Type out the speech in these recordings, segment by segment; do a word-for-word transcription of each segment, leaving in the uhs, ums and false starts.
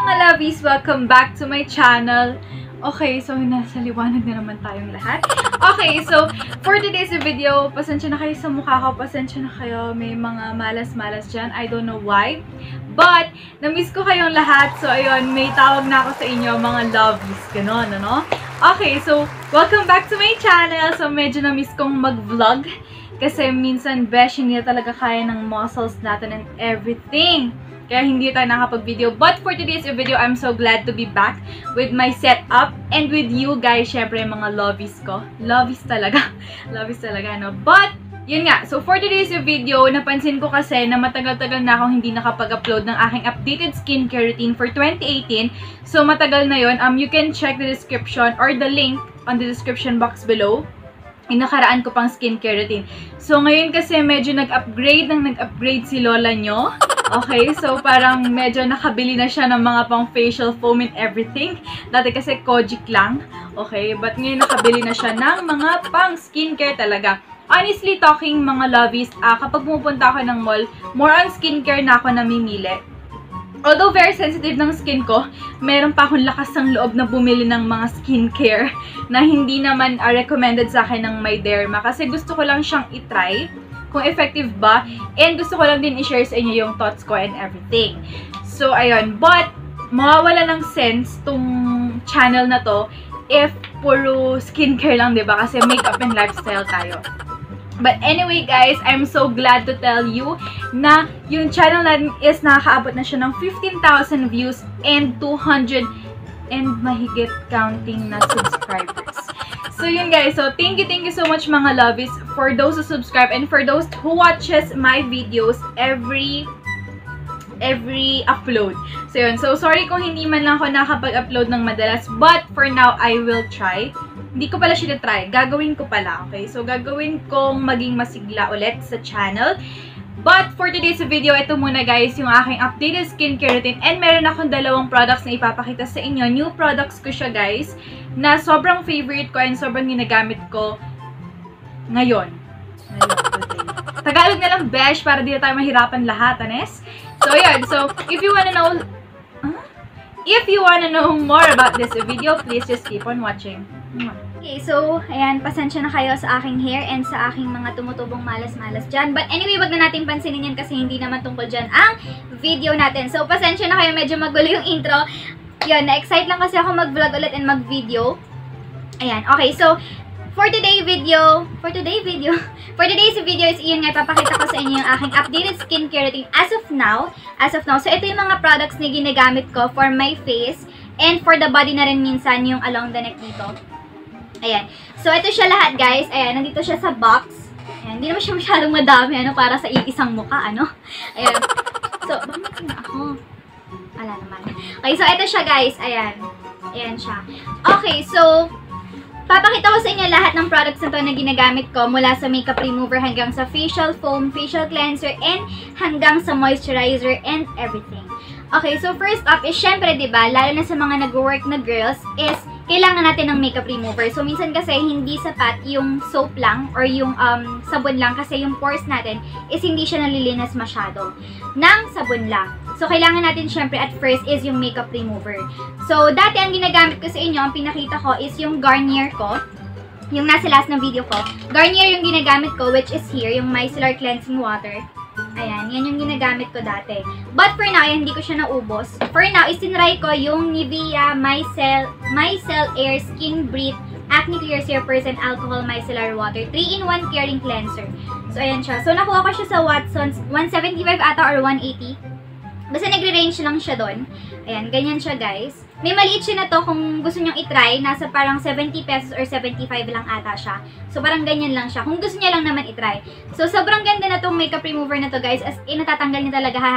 mga lovies! Welcome back to my channel. Okay, so nasa liwanag na naman tayong lahat. Okay, so for today's video, pasensya na kayo sa mukha ko, pasensya na kayo, may mga malas-malas dyan. I don't know why. But, na-miss ko kayong lahat. So, ayun, may tawag na ako sa inyo, mga lovies. Ganon, ano? Okay, so, welcome back to my channel. So, medyo na-miss kong mag-vlog. Kasi minsan, besh, hindi na talaga kaya ng muscles natin and everything. Kaya hindi tayo nakapag-video. But for today's video, I'm so glad to be back with my setup and with you guys, syempre mga lovies ko. Lovies talaga. Lovies talaga, no? But, yun nga. So, for today's video, napansin ko kasi na matagal-tagal na akong hindi nakapag-upload ng aking updated skincare routine for twenty eighteen. So, matagal na yun. Um, you can check the description or the link on the description box below. Yung nakaraan ko pang skincare routine. So, ngayon kasi medyo nag-upgrade ng nag-upgrade si lola nyo. Okay, so parang medyo nakabili na siya ng mga pang facial foam and everything. Dati kasi Kojic lang. Okay, but ngayon nakabili na siya ng mga pang skincare talaga. Honestly talking mga lovies, uh, kapag pumupunta ako ng mall, more on skincare na ako namimili. Although very sensitive ng skin ko, meron pa akong lakas ng loob na bumili ng mga skincare na hindi naman uh, recommended sa akin ng my derma. Kasi gusto ko lang siyang itry kung effective ba, and gusto ko lang din i-share sa inyo yung thoughts ko and everything. So, ayun. But, mawawala ng sense tong channel na to if puro skincare lang, diba? Kasi makeup and lifestyle tayo. But anyway, guys, I'm so glad to tell you na yung channel natin is nakakaabot na siya ng fifteen thousand views and two hundred and mahigit counting na subscribers. So yun guys, so thank you, thank you so much mga lovies for those who subscribe and for those who watches my videos every every upload. So yun, so sorry kung hindi man lang ako nakapag-upload ng madalas, but for now, I will try. Hindi ko pala siya na-try, gagawin ko pala, okay? So gagawin kong maging masigla ulit sa channel. But for today's video, ito muna guys, yung aking updated skincare routine. And meron akong dalawang products na ipapakita sa inyo. New products ko siya guys, na sobrang favorite ko and sobrang ginagamit ko ngayon. Tagalog na lang, besh, para di na tayo mahirapan lahat, anes? So yun, so if you wanna know, huh? If you wanna know more about this video, please just keep on watching. Okay, so, ayan, pasensya na kayo sa aking hair and sa aking mga tumutubong malas-malas dyan. But anyway, wag na natin pansinin yan kasi hindi naman tungkol dyan ang video natin. So, pasensya na kayo, medyo magulo yung intro. Yun, na-excite lang kasi ako mag-vlog ulit and mag-video. Ayan, okay, so, for today video, for today video, for today's video is yun nga, papakita ko sa inyo yung aking updated skincare routine as of now. As of now, so ito yung mga products na ginagamit ko for my face and for the body na rin minsan yung along the neck dito. Ayan. So, ito siya lahat, guys. Ayan, nandito siya sa box. Ayan, hindi naman siya masyadong madami, ano, para sa isang mukha, ano. Ayan. So, bakit na ako? Ala naman. Okay, so, ito siya, guys. Ayan. Ayan siya. Okay, so, papakita ko sa inyo lahat ng products na to na ginagamit ko mula sa makeup remover hanggang sa facial foam, facial cleanser, and hanggang sa moisturizer and everything. Okay, so first up is, syempre, diba, lalo na sa mga nag-work na girls, is kailangan natin ng makeup remover. So, minsan kasi hindi sapat yung soap lang or yung um, sabon lang kasi yung pores natin is hindi siya nalilinas masyado ng sabon lang. So, kailangan natin syempre at first is yung makeup remover. So, dati ang ginagamit ko sa inyo, ang pinakita ko is yung Garnier ko. Yung nasa last na video ko. Garnier yung ginagamit ko, which is here, yung Micellar Cleansing Water. Ayan, yan yung ginagamit ko dati. But for now, ayan, hindi ko siya naubos. For now, isinry ko yung Nivea Micelle, Micelle Air Skin Breathe Acne Clear zero percent Alcohol Micellar Water three in one Caring Cleanser. So, ayan siya. So, nakuha ko siya sa Watsons. one seventy-five ata or one eighty. Basta nagre-range lang siya doon. Ayan, ganyan siya guys. May maliit siya na to kung gusto nyong itry. Nasa parang seventy pesos or seventy-five lang ata siya. So, parang ganyan lang siya. Kung gusto niya lang naman itry. So, sobrang ganda na tong makeup remover na to guys. As in, natatanggal niya talaga ha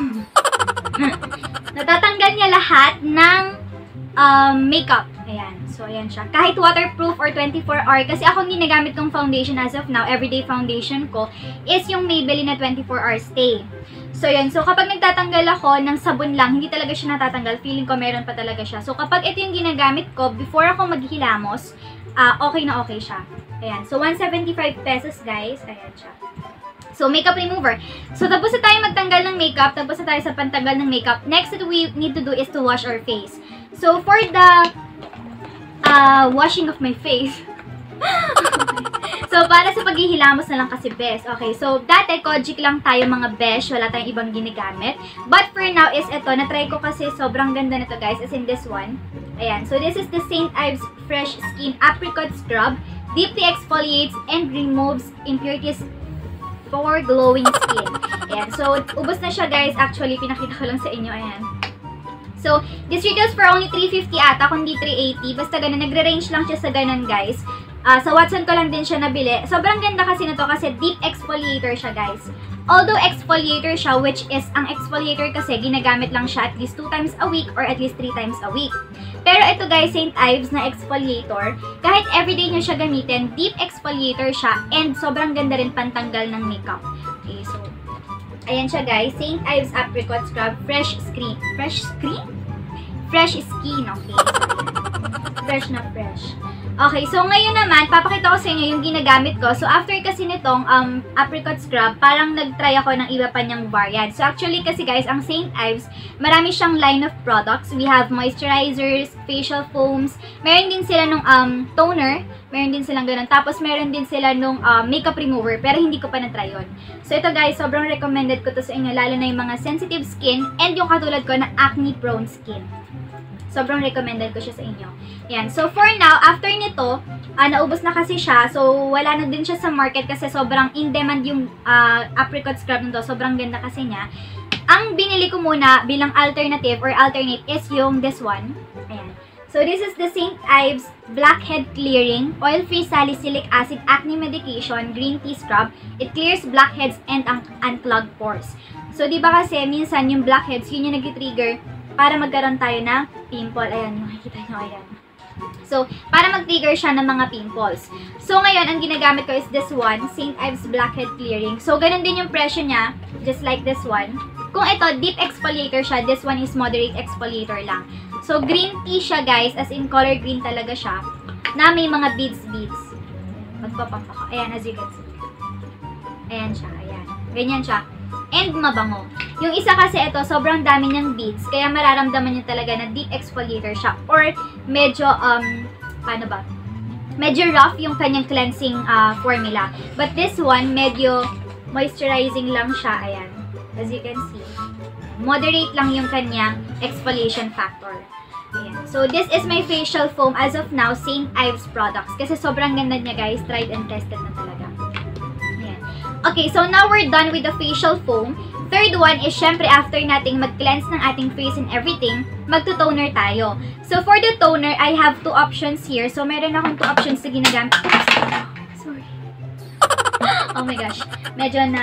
natatanggal niya lahat ng um, makeup. Ayan. So, ayan siya. Kahit waterproof or twenty-four hour. Kasi ako ginagamit tong foundation as of now. Everyday foundation ko is yung Maybelline na twenty-four hour stay. So, yun. So, kapag nagtatanggal ako ng sabon lang, hindi talaga siya natatanggal. Feeling ko meron pa talaga siya. So, kapag ito yung ginagamit ko, before ako maghilamos, uh, okay na okay siya. Ayan. So, one seventy-five pesos, guys. Ayan siya. So, makeup remover. So, tapos na tayo magtanggal ng makeup, tapos na tayo sa pantanggal ng makeup. Next that we need to do is to wash our face. So, for the uh, washing of my face, so, para sa paghihilamos na lang kasi best. Okay, so, dati, Kojic lang tayo mga besh. Wala tayong ibang ginagamit. But for now is ito. Na-try ko kasi sobrang ganda nito guys. As in this one. Ayan. So, this is the Saint Ives Fresh Skin Apricot Scrub. Deeply exfoliates and removes impurities for glowing skin. Ayan. So, ubos na siya guys. Actually, pinakita ko lang sa inyo. Ayan. So, this retails for only three fifty ata, kundi three eighty. Basta ganun. Nagre-range lang siya sa ganun guys. Uh, sa Watson ko lang din siya nabili. Sobrang ganda kasi nito kasi deep exfoliator siya guys. Although exfoliator siya, which is, ang exfoliator kasi ginagamit lang siya at least two times a week or at least three times a week. Pero ito guys, Saint Ives na exfoliator, kahit everyday nyo siya gamitin, deep exfoliator siya and sobrang ganda rin pantanggal ng makeup. Okay, so, ayan siya guys, Saint Ives Apricot Scrub, Fresh Skin. Fresh Skin? Fresh Skin, okay. Fresh na fresh. Okay, so ngayon naman, papakita ko sa inyo yung ginagamit ko. So, after kasi nitong um, apricot scrub, parang nag-try ako ng iba pa niyang variant. So, actually kasi guys, ang Saint Ives, marami siyang line of products. We have moisturizers, facial foams, meron din sila nung um, toner, meron din silang ganun. Tapos, meron din sila nung um, makeup remover, pero hindi ko pa na-try yun. So, ito guys, sobrang recommended ko to sa inyo, lalo na yung mga sensitive skin and yung katulad ko na acne-prone skin. Sobrang recommended ko siya sa inyo. Yan. So, for now, after nito, uh, naubos na kasi siya. So, wala na din siya sa market kasi sobrang in-demand yung uh, apricot scrub nito. Sobrang ganda kasi niya. Ang binili ko muna bilang alternative or alternate is yung this one. Ayan. So, this is the Saint Ives Blackhead Clearing Oil-Free Salicylic Acid Acne Medication Green Tea Scrub. It clears blackheads and unclogged pores. So, di ba kasi minsan yung blackheads, yun yung nag-trigger para magkaroon tayo ng pimple. Ayan, makikita nyo, ayan. So, para mag-trigger siya ng mga pimples. So, ngayon, ang ginagamit ko is this one, Saint Ives Blackhead Clearing. So, ganun din yung presyo niya, just like this one. Kung ito, deep exfoliator siya, this one is moderate exfoliator lang. So, green tea siya, guys, as in color green talaga siya, na may mga beads-beads. Magpapamp ako. Ayan, as you can see. Ayan siya, ayan. Ganyan siya. And mabango. Yung isa kasi ito, sobrang dami niyang beads, kaya mararamdaman niyo talaga na deep exfoliator siya. Or medyo, um, paano ba? Medyo rough yung kanyang cleansing uh, formula. But this one, medyo moisturizing lang siya. Ayan. As you can see. Moderate lang yung kanyang exfoliation factor. Ayan. So, this is my facial foam as of now, Saint Ives products. Kasi sobrang ganda niya guys, tried and tested na talaga. Ayan. Okay, so now we're done with the facial foam. Third one is, syempre, after nating mag-cleanse ng ating face and everything, magto-toner tayo. So, for the toner, I have two options here. So, meron akong two options na ginagamit. Sorry. Oh my gosh. Medyo na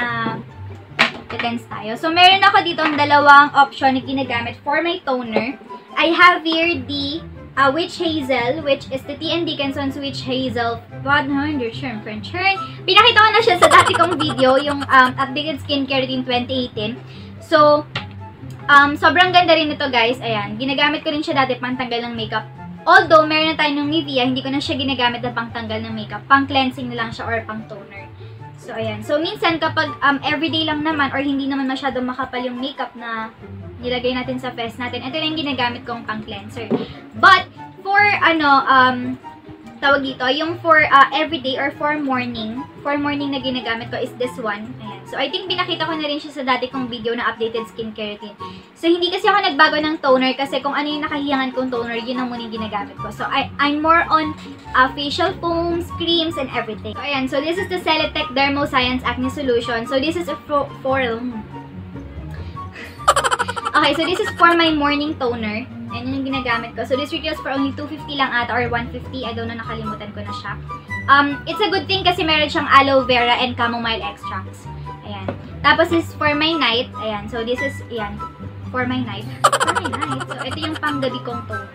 tense tayo. So, meron ako dito ang dalawang option na ginagamit for my toner. I have here the uh, Witch Hazel, which is the T and Dickinson's Witch Hazel one hundred Churn French Churn. Pinakita ko na siya sa dati kong video, yung um, Updated Skincare Routine twenty eighteen. So, um, sobrang ganda rin ito guys. Ayan, ginagamit ko rin siya dati pangtanggal ng makeup. Although, meron na tayo ng Nivea, hindi ko na siya ginagamit na pangtanggal ng makeup. Pang-cleansing na lang siya or pang-toner. So, ayan. So, minsan kapag um, everyday lang naman or hindi naman masyadong makapal yung makeup na nilagay natin sa face natin, ito lang yung ginagamit kong pang-cleanser. But, for ano, um, tawag dito, yung for uh, everyday or for morning, for morning na ginagamit ko is this one. Ayan. So, I think pinakita ko na rin siya sa dati kong video na updated skincare routine. So, hindi kasi ako nagbago ng toner kasi kung ano yung nakahiyangan kong toner, yun ang muna yung ginagamit ko. So, I, I'm more on uh, facial foams, creams, and everything. So, ayan. So, this is the Celetec Dermoscience Acne Solution. So, this is a for... for okay, so this is for my morning toner. Ayan yung ginagamit ko. So, this retails for only two fifty lang ata or one fifty. I don't know, nakalimutan ko na siya. Um, it's a good thing kasi meron siyang aloe vera and chamomile extracts. Ayan. Tapos, this is for my night. Ayan. So, this is, ayan. For my night. For my night. So, ito yung panggabi kong toner.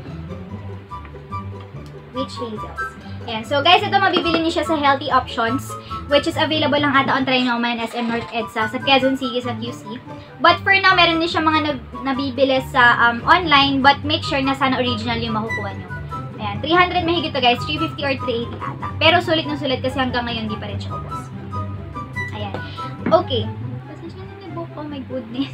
Witch Hazels. Ayan. So, guys, ito mabibili niyo siya sa Healthy Options, which is available lang ata on Trinoma and S M North EDSA sa Quezon City sa Q C. But for now, meron din siya mga nab nabibili sa um, online, but make sure na sana original yung makukuha nyo. Ayan. three hundred mahigit to guys. three fifty or three eighty ata. Pero sulit na sulit kasi hanggang ngayon di pa rin siya ubos. Ayan. Okay. Pasensya na yung buhok ko. Oh my goodness.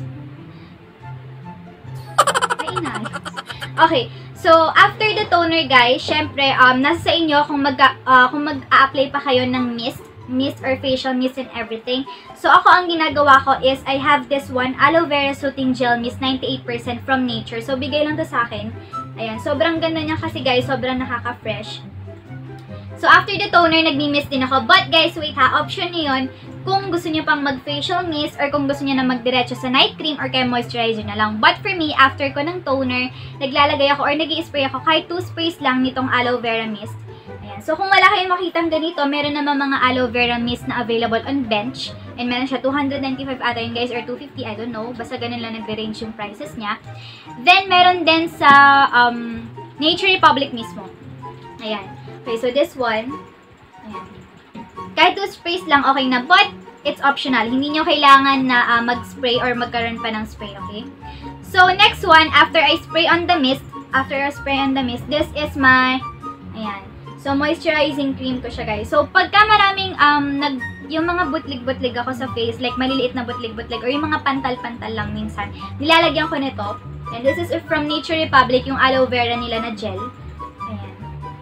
Ay, inayos. Okay. So, after the toner, guys, syempre, um, nasa sa inyo kung mag, uh, kung mag-a-apply pa kayo ng mist, mist or facial mist and everything. So, ako ang ginagawa ko is, I have this one, Aloe Vera Soothing Gel Mist, ninety-eight percent from Nature. So, bigay lang to sa akin. Ayan, sobrang ganda niya kasi, guys, sobrang nakaka-fresh. So, after the toner, nagmi-mist din ako. But, guys, wait ha, option niyo yun kung gusto niyo pang mag-facial mist or kung gusto niyo na magdiretso sa night cream or kaya moisturizer na lang. But for me, after ko ng toner, naglalagay ako or nag-i-spray ako kahit two sprays lang nitong aloe vera mist. Ayan. So, kung wala kayong makitang ganito, meron naman mga aloe vera mist na available on Bench. And meron siya two hundred ninety-five ata yun, guys, or two fifty, I don't know. Basta ganun lang nag-range yung prices niya. Then, meron din sa um, Nature Republic mismo. Ayan. Okay, so this one, ayan. Kahit two sprays lang, okay na. But, it's optional. Hindi nyo kailangan na uh, mag-spray or magkaroon pa ng spray, okay? So, next one, after I spray on the mist, after I spray on the mist, this is my, ayan. So, moisturizing cream ko siya, guys. So, pagka maraming, um, nag, yung mga butlig-butlig ako sa face, like maliliit na butlig-butlig, or yung mga pantal-pantal lang minsan, nilalagyan ko nito. And this is from Nature Republic, yung aloe vera nila na gel. Ayan.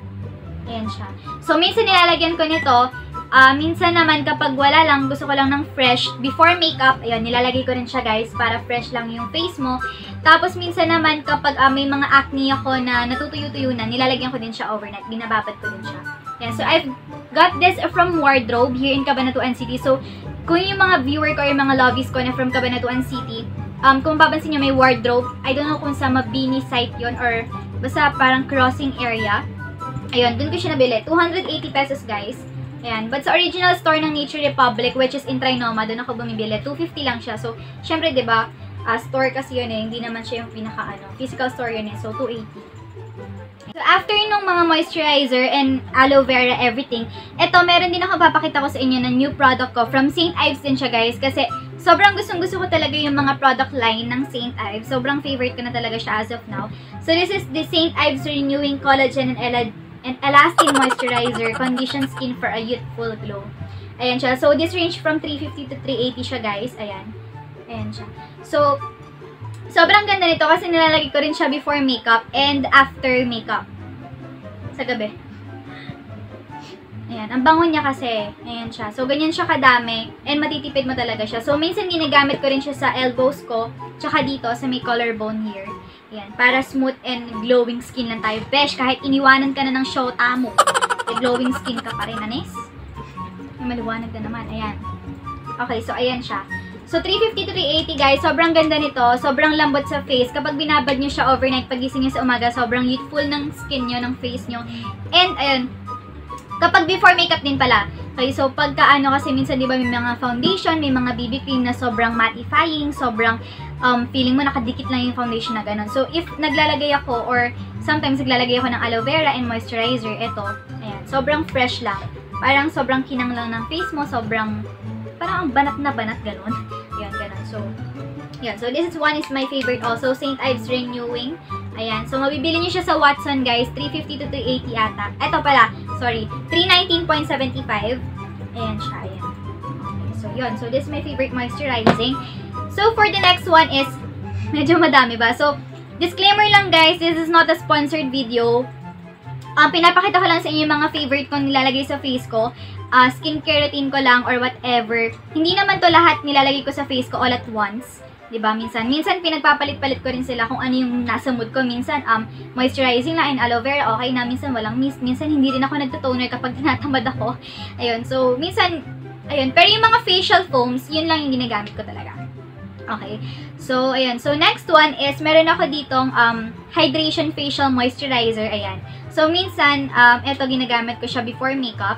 Ayan siya. So, minsan nilalagyan ko nito. Uh, minsan naman kapag wala lang, gusto ko lang ng fresh, before makeup, ayun, nilalagay ko rin siya, guys, para fresh lang yung face mo. Tapos, minsan naman kapag uh, may mga acne ako na natutuyo-tuyo na, nilalagyan ko din siya overnight, binababad ko din siya. Yan, so I've got this from Wardrobe here in Cabanatuan City. So, kung yung mga viewer ko, yung mga lovies ko na from Cabanatuan City, um, kung papansin nyo may Wardrobe, I don't know kung sa Mabini site yon or basta parang crossing area. Ayun, dun ko siya nabili. two hundred eighty pesos, guys. Ayan. But sa original store ng Nature Republic, which is in Trinoma, doon ako bumibili. two fifty lang siya. So, syempre, diba, uh, store kasi yun eh. Hindi naman siya yung pinaka, ano, physical store yun eh. So, two eighty. So, after nung mga moisturizer and aloe vera, everything, eto, meron din ako papakita ko sa inyo ng new product ko. From Saint Ives din siya, guys. Kasi, sobrang gustong-gusto ko talaga yung mga product line ng Saint Ives. Sobrang favorite ko na talaga siya as of now. So, this is the Saint Ives Renewing Collagen and Elastin and Elastin Moisturizer, Condition Skin for a Youthful Glow. Ayan siya. So, this range from three fifty to three eighty siya, guys. Ayan. Ayan siya. So, sobrang ganda nito kasi nilalagay ko rin siya before makeup and after makeup. Sa gabi. Ayan. Ang bango niya kasi. Ayan siya. So, ganyan siya kadami and matitipid mo talaga siya. So, minsan ginagamit ko rin siya sa elbows ko tsaka dito sa may collarbone here. Ayan, para smooth and glowing skin lang tayo. Besh, kahit iniwanan ka na ng shota mo, eh, glowing skin ka pa rin, anis. May maliwanag na naman. Ayan. Okay, so ayan siya. So, three fifty to three eighty, guys. Sobrang ganda nito. Sobrang lambot sa face. Kapag binabad nyo siya overnight, pagising nyo sa umaga, sobrang youthful ng skin nyo, ng face nyo. And, ayan, kapag before makeup din pala. Okay, so pagka ano kasi minsan di ba may mga foundation, may mga B B cream na sobrang mattifying, sobrang um, feeling mo nakadikit lang yung foundation na ganun. So if naglalagay ako or sometimes naglalagay ako ng aloe vera and moisturizer, ito, ayan, sobrang fresh lang. Parang sobrang kinang lang ng face mo, sobrang parang ang banat na banat ganun. Ayan, ganun. So, yan. So this is one is my favorite also, Saint Ives Renewing. Ayan. So, mabibili nyo siya sa Watson, guys. three fifty to three eighty ata. Ito pala. Sorry. three nineteen point seven five. Ayan siya. Ayan. Okay. So, yun. So, this is my favorite moisturizing. So, for the next one is, medyo madami ba? So, disclaimer lang, guys. This is not a sponsored video. Um, pinapakita ko lang sa inyo yung mga favorite kong nilalagay sa face ko. Uh, skincare routine ko lang or whatever. Hindi naman to lahat nilalagay ko sa face ko all at once. Diba? Minsan, minsan pinagpapalit-palit ko rin sila kung ano yung nasa mood ko. Minsan, um, moisturizing lang and aloe vera, okay na. Minsan, walang mist. Minsan, hindi rin ako nagtotoner kapag tinatamad ako. Ayun. So, minsan, ayun. Pero yung mga facial foams, yun lang yung ginagamit ko talaga. Okay. So, ayun. So, next one is, meron ako ditong um, Hydration Facial Moisturizer. Ayan. So, minsan, um, ito ginagamit ko siya before makeup.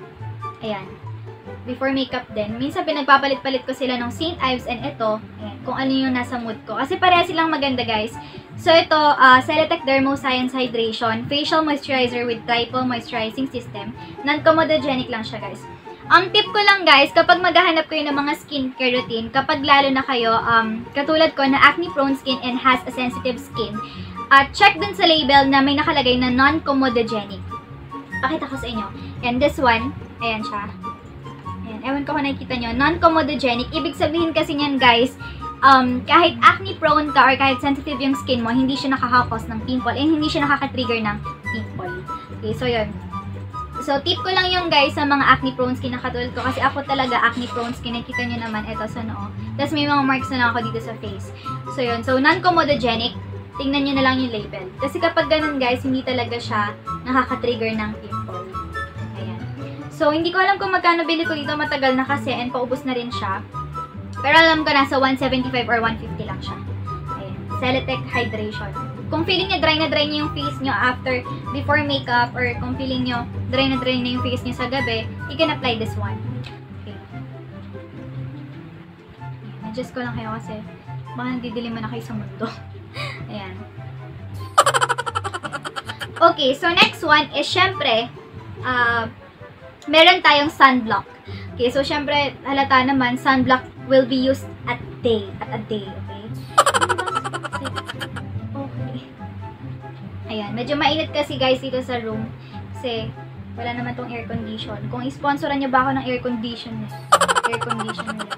Ayan. Before makeup din. Minsan, pinagpapalit-palit ko sila ng Saint Ives and ito, ayan, kung ano yung nasa mood ko. Kasi pareha silang maganda, guys. So, ito, uh, Ceratec Dermoscience Hydration Facial Moisturizer with Triple Moisturizing System. Non-comedogenic lang siya, guys. Ang um, tip ko lang, guys, kapag maghahanap kayo ng mga skincare routine, kapag lalo na kayo, um, katulad ko na acne-prone skin and has a sensitive skin, uh, check dun sa label na may nakalagay na non-comedogenic. Pakita ko sa inyo. And this one, ayan siya. Ayan. Ewan ko kung nakikita nyo. Non-comedogenic. Ibig sabihin kasi niyan, guys, um, kahit acne prone ka or kahit sensitive yung skin mo, hindi siya nakaka-cause ng pimple and hindi siya nakaka-trigger ng pimple. Okay, so yun. So, tip ko lang yung guys sa mga acne prone skin na katulad ko kasi ako talaga acne prone skin. Nakita nyo naman, ito sa noo. Tapos may mga marks na lang ako dito sa face. So, yun. So, non-comedogenic. Tingnan nyo na lang yung label. Kasi kapag ganun guys, hindi talaga siya nakaka-trigger ng pimple. Ayan. So, hindi ko alam kung magkano bili ko dito. Matagal na kasi and paubos na rin siya. Pero alam ko nasa one seventy-five or one fifty lang siya. Ayan. Celetec Hydration. Kung feeling nyo dry na dry nyo yung face nyo after, before makeup, or kung feeling nyo dry na dry na yung face nyo sa gabi, you can apply this one. Okay. Adjust ko lang kayo kasi baka nandidilim na kayo sa mundo. Ayan. Okay, so next one is syempre, uh, meron tayong sunblock. Okay, so syempre, halata naman, sunblock will be used at day, at a day, okay? Okay. Ayan, medyo mainit kasi guys dito sa room kasi wala naman tong air condition. Kung i-sponsoran nyo ba ako ng air condition, air condition nila.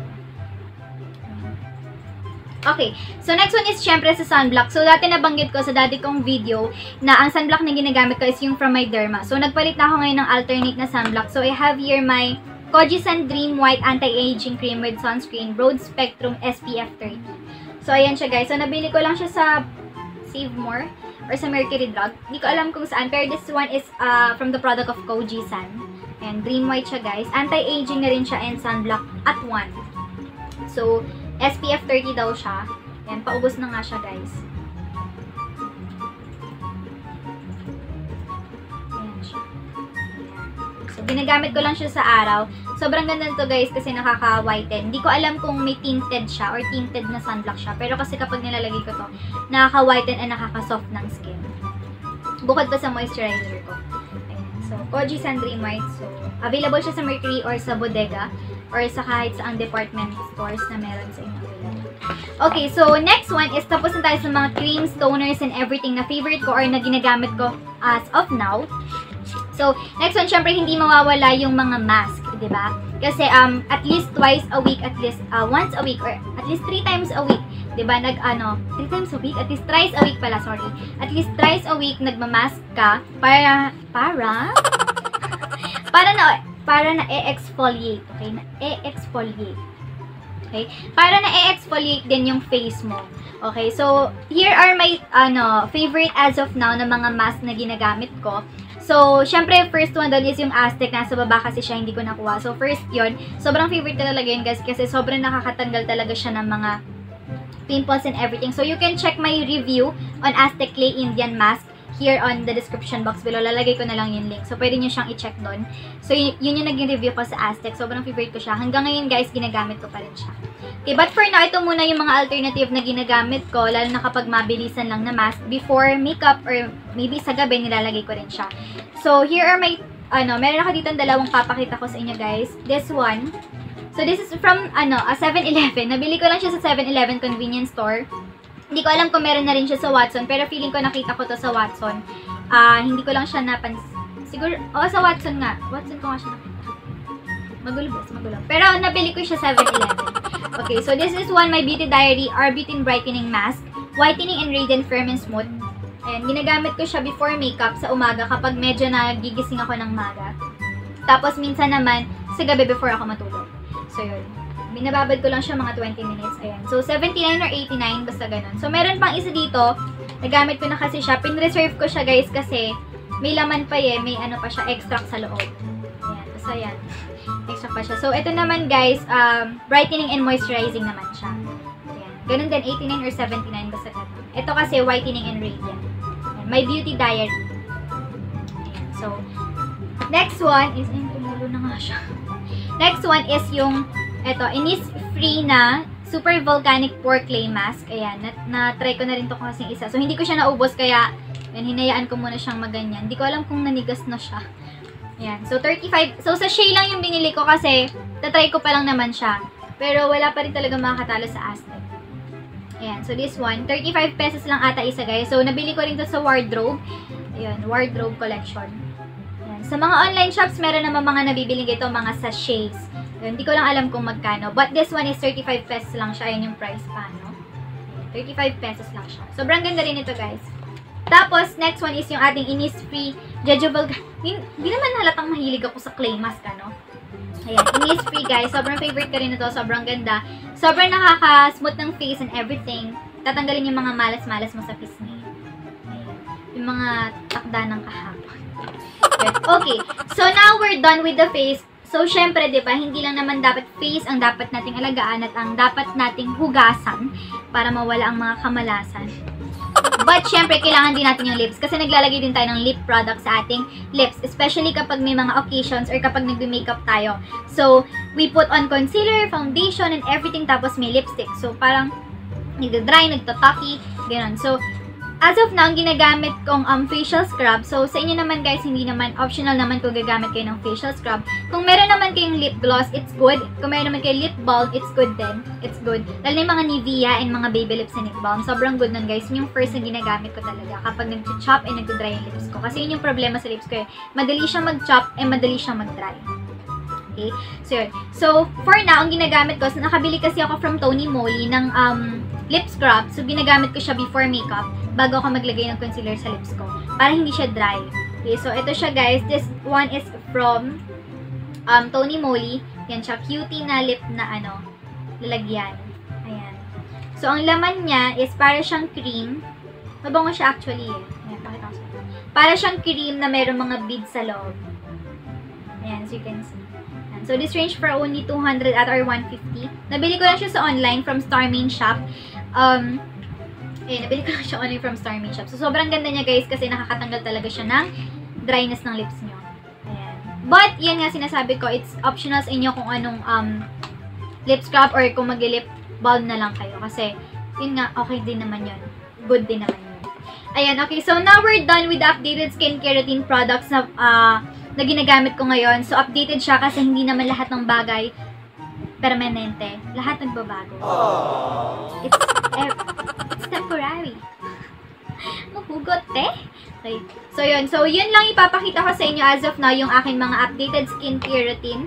Okay, so next one is syempre sa sunblock. So dati nabanggit ko sa dati kong video na ang sunblock na ginagamit ko is yung from my Derma. So nagpalit na ako ngayon ng alternate na sunblock. So I have here my Kojisan Dream White Anti-Aging Cream with Sunscreen Broad Spectrum S P F thirty. So ayan siya guys. So nabili ko lang siya sa Save More or sa Mercury Drug. Hindi ko alam kung saan, pero this one is uh, from the product of Kojisan. Ayan, Dream White siya guys. Anti-aging na rin siya and sunblock at one. So S P F thirty daw siya. Ayan, paubos na nga siya guys. Ayan siya. So, ginagamit ko lang siya sa araw. Sobrang ganda nito guys kasi nakaka-whiten. Hindi ko alam kung may tinted siya or tinted na sunblock siya. Pero kasi kapag nilalagay ko to, nakaka-whiten and nakaka-soft ng skin. Bukod pa sa moisturizer ko. Ayan. So, Kojisan Dream White. So, available siya sa Mercury or sa Bodega or sa kahit sa ang department stores na meron sa inyo. Okay, so next one is tapos na tayo sa mga creams, toners, and everything na favorite ko or na ginagamit ko as of now. So, next one, syempre, hindi mawawala yung mga mask, di ba? Kasi, um, at least twice a week, at least uh, once a week, or at least three times a week, di ba? Nag, ano, three times a week? At least thrice a week pala, sorry. At least thrice a week, nagmamask ka para, para, para na, para na e-exfoliate, okay? Na e-exfoliate. Okay? Para na e-exfoliate din yung face mo. Okay? So, here are my, ano, favorite as of now na mga mask na ginagamit ko. So, syempre, first one doon is yung Aztec. Nasa baba kasi siya, hindi ko nakuha. So, first yun. Sobrang favorite ko talaga yun, guys. Kasi sobrang nakakatanggal talaga siya ng mga pimples and everything. So, you can check my review on Aztec Clay Indian Mask here on the description box below. Lalagay ko na lang yung link. So, pwede nyo siyang i-check doon. So, yun, yun yung naging review ko sa Aztec. Sobrang favorite ko siya. Hanggang ngayon, guys, ginagamit ko pa rin siya. Okay, but for now, ito muna yung mga alternative na ginagamit ko, lalo na kapag mabilisan lang na mask. Before makeup or maybe sa gabi, nilalagay ko rin siya. So, here are my, ano, meron ako dito dalawang papakita ko sa inyo, guys. This one. So, this is from, ano, a seven eleven. Nabili ko lang siya sa seven eleven convenience store. Hindi ko alam kung meron na rin siya sa Watson, pero feeling ko nakita ko to sa Watson. Ah, uh, hindi ko lang siya napansin. Siguro, oh, sa Watson nga. Watson ko nga siya nakita. Magulo ba? Magulo. Pero nabili ko siya seven eleven. Okay, so this is one, my Beauty Diary Arbutin Brightening Mask. Whitening and Radiant Firm and Smooth. Ayan, ginagamit ko siya before makeup sa umaga kapag medyo nagigising ako ng maga. Tapos minsan naman sa gabi before ako matulog. So yun. Binababad ko lang siya mga twenty minutes. Ayan. So seventy-nine or eighty-nine, basta ganun. So meron pang isa dito. Nagamit ko na kasi siya. Pin-reserve ko siya guys kasi may laman pa eh. May ano pa siya, extract sa loob. Ayan. Basta yan. Extract pa siya. So ito naman guys, um, brightening and moisturizing naman siya. Ayan. Ganun din, eighty-nine or seventy-nine, basta ganun. Ito kasi whitening and radiant. Ayan. My Beauty Diary. Ayan. So, next one is, ayun, tumulo na nga siya. Next one is yung ito, Innisfree na Super Volcanic Pore Clay Mask. Ayan, na-try ko na rin ito kasi isa. So, hindi ko siya naubos, kaya yan, hinayaan ko muna siyang maganyan. Hindi ko alam kung nanigas na siya. Ayan, so thirty-five. So, sa Shea lang yung binili ko kasi tatry ko pa lang naman siya. Pero wala pa rin talaga makakatalo sa Aztec. Ayan, so this one, thirty-five pesos lang ata isa guys. So, nabili ko rin ito sa Wardrobe. Ayan, Wardrobe Collection. Ayan, Ayan. Sa mga online shops, meron naman mga nabibiling ito, mga sachets. Hindi ko lang alam kung magkano. But this one is thirty-five pesos lang siya. Ayan yung price pa, no? thirty-five pesos lang siya. Sobrang ganda rin ito, guys. Tapos, next one is yung ating Innisfree Jejubal. Hindi naman halatang mahilig ako sa clay mask, ano? Ayan, Innisfree, guys. Sobrang favorite ko rin ito. Sobrang ganda. Sobrang nakaka-smooth ng face and everything. Tatanggalin yung mga malas-malas mo sa pisngi. Ayan. Yung mga takda ng kahapon. Okay. So, now we're done with the face. So, syempre, di ba, hindi lang naman dapat face ang dapat nating alagaan at ang dapat nating hugasan para mawala ang mga kamalasan. But, syempre, kailangan din natin yung lips kasi naglalagay din tayo ng lip product sa ating lips, especially kapag may mga occasions or kapag nagbe-makeup tayo. So, we put on concealer, foundation, and everything, tapos may lipstick. So, parang nagda-dry, nagtataki, gano'n. So, as of now, ang ginagamit kong um, facial scrub. So, sa inyo naman guys, hindi naman, optional naman kung gagamit kayo ng facial scrub. Kung meron naman kayong lip gloss, it's good. Kung meron naman kayong lip balm, it's good din. It's good. Lalo na yung mga Nivea and mga Baby Lips and lip balm. Sobrang good nun guys. Yun yung first na ginagamit ko talaga kapag nag-chop and nag-dry yung lips ko. Kasi yun yung problema sa lips ko eh. Madali siyang mag-chop and madali siyang mag-dry. Okay? So, yun. So, for now, ang ginagamit ko, so nakabili kasi ako from Tony Moly ng um, lip scrub. So, ginagamit ko siya before makeup bago ako maglagay ng concealer sa lips ko. Para hindi siya dry. Okay, so ito siya guys. This one is from um, Tony Moly. Yan siya. Cutie na lip na ano, lalagyan. Ayan. So, ang laman niya is para siyang cream. Mabango siya actually eh. Ayan, pakita ko sa ito. Para siyang cream na mayroong mga beads sa loob. Ayan, so you can see. Ayan. So, this range for only two hundred at or one fifty. Nabili ko lang siya sa online from Starmain Shop. Um, eh, nabili ko lang siya online from Starmain Shop. So, sobrang ganda niya guys kasi nakakatanggal talaga siya ng dryness ng lips niyo. Ayan. But, yan nga sinasabi ko, it's optional sa inyo kung anong um, lip scrub or kung mag-lip balm na lang kayo. Kasi, yun nga, okay din naman yun. Good din naman yun. Ayan, okay. So, now we're done with the updated skincare routine products na, uh, na ginagamit ko ngayon. So, updated siya kasi hindi naman lahat ng bagay permanente. Lahat nagbabago. It's, eh, it's temporary. Mahugot, eh? Okay. So, yun. So, yun lang ipapakita ko sa inyo as of now yung aking mga updated skincare routine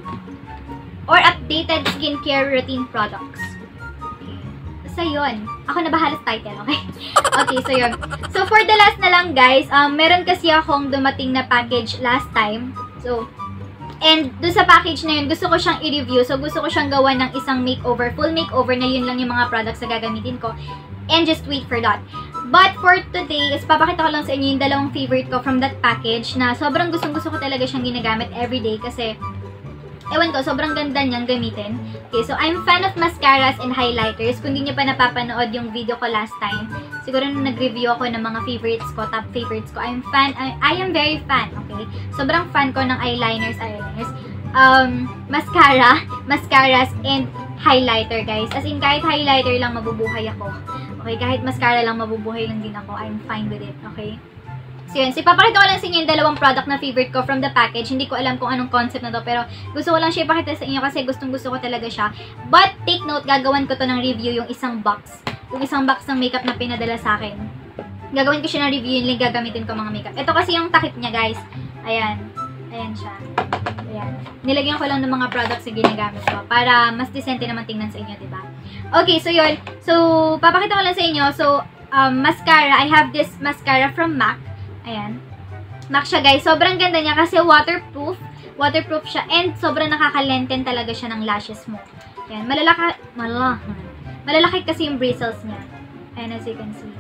or updated skincare routine products. Okay. So, yun. Ako na bahala sa title, okay? Okay, so yun. So, for the last na lang, guys, um, meron kasi akong dumating na package last time. So, and doon sa package na yun, gusto ko siyang i-review. So, gusto ko siyang gawa ng isang makeover, full makeover na yun lang yung mga products na gagamitin ko. And just wait for that. But for today, is papakita ko lang sa inyo yung dalawang favorite ko from that package na sobrang gustong-gusto ko talaga siyang ginagamit everyday kasi ewan ko, sobrang ganda niyang gamitin. Okay, so I'm fan of mascaras and highlighters. Kung hindi niyo pa napapanood yung video ko last time, siguro nung nag-review ako ng mga favorites ko, top favorites ko, I'm fan, I, I am very fan, okay? Sobrang fan ko ng eyeliners, eyeliners, um, mascara, mascaras, and highlighter, guys. As in, kahit highlighter lang, mabubuhay ako. Okay, kahit mascara lang, mabubuhay lang din ako. I'm fine with it, okay? So, yun. So, ipapakita ko lang sa inyo yung dalawang product na favorite ko from the package. Hindi ko alam kung anong concept na to, pero gusto ko lang siya ipakita sa inyo kasi gustong-gusto ko talaga siya. But, take note, gagawan ko to ng review yung isang box. Yung isang box ng makeup na pinadala sa akin. Gagawin ko siya ng review yung gagamitin ko mga makeup. Ito kasi yung takip niya, guys. Ayan. Ayan siya. Ayan. Nilagyan ko lang ng mga products na ginagamit ko para mas decente naman tingnan sa inyo, diba? Okay, so yun. So, papakita ko lang sa inyo. So, um, mascara. I have this mascara from MAC. Ayan. MAC siya, guys. Sobrang ganda niya kasi waterproof. Waterproof siya. And sobrang nakaka-lengthen talaga siya ng lashes mo. Ayan. Malalaki, malalaki. Malalaki kasi yung bristles niya. Ayan, as you can see.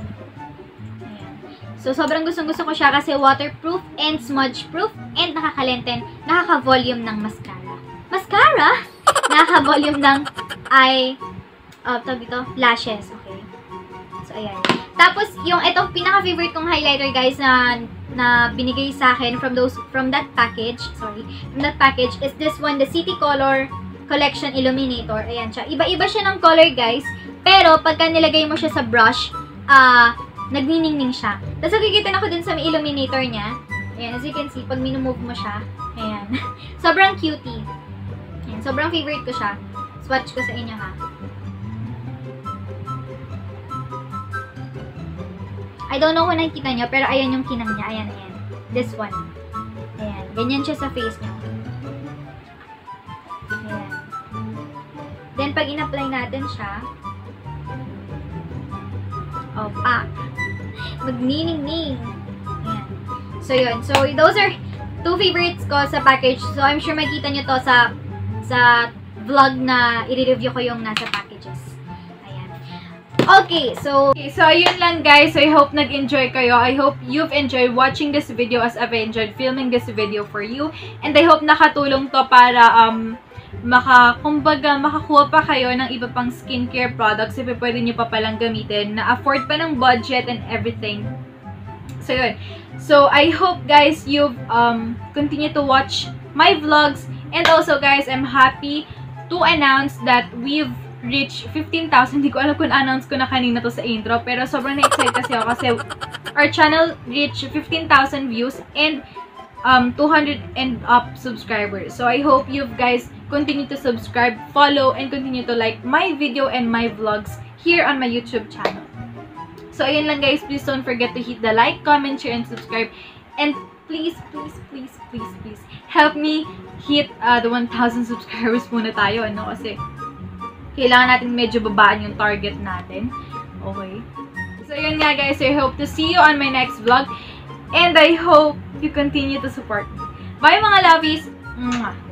Ayan. So, sobrang gustong-gusto ko siya kasi waterproof and smudge-proof and nakaka-lengthen, nakaka-volume ng mascara. Mascara? Nakaka-volume ng eye, uh, tawag dito, lashes. Okay. So, ayan. Tapos, yung itong pinaka-favorite kong highlighter, guys, na, na binigay sa akin from those, from that package, sorry, from that package, is this one, the City Color Collection Illuminator. Ayan siya. Iba-iba siya ng color, guys. Pero, pagka nilagay mo siya sa brush, ah, uh, nagniningning siya. Tapos, nakikita na ko din sa may illuminator niya. Ayan, as you can see, pag minumove mo siya, ayan. Sobrang cutie. Ayan, sobrang favorite ko siya. Swatch ko sa inyo, ha. I don't know kung nakikita nyo, pero ayan yung kinang niya. Ayan, ayan. This one. Ayan. Ganyan siya sa face niyo. Ayan. Then, pag in-apply natin siya, opak. Magniningning. Ayan. So, yun. So, those are two favorites ko sa package. So, I'm sure makita nyo to sa sa vlog na i-review ko yung nasa packages. Ayan. Okay, so... Okay, so ayun lang guys. So, I hope nag-enjoy kayo. I hope you've enjoyed watching this video as I've enjoyed filming this video for you. And I hope nakatulong to para, um, maka, kumbaga, makakuha pa kayo ng iba pang skincare products if pwede nyo pa palang gamitin, na afford pa ng budget and everything. So, yun. So, I hope, guys, you've, um, continue to watch my vlogs. And also, guys, I'm happy to announce that we've reached fifteen thousand. Hindi ko alam kung announce ko na kanina to sa intro. Pero sobrang na-excite kasi ako kasi our channel reached fifteen thousand views and um, two hundred and up subscribers. So, I hope you guys continue to subscribe, follow, and continue to like my video and my vlogs here on my YouTube channel. So, ayun lang guys. Please don't forget to hit the like, comment, share, and subscribe. And please, please, please, please, please, help me hit uh, the one thousand subscribers muna tayo, ano? Kasi, kailangan natin medyo babaan yung target natin. Okay? So, yun nga guys. So, I hope to see you on my next vlog. And I hope you continue to support me. Bye mga lovies! Mwah!